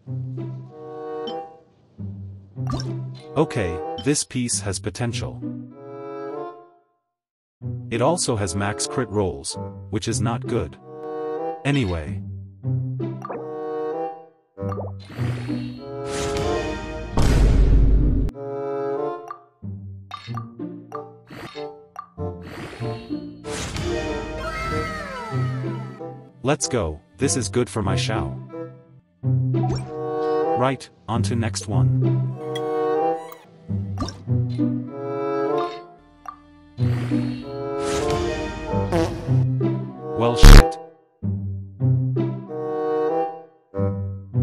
Okay, this piece has potential. It also has max crit rolls, which is not good. Anyway. Let's go, this is good for my xiao. Right, on to next one.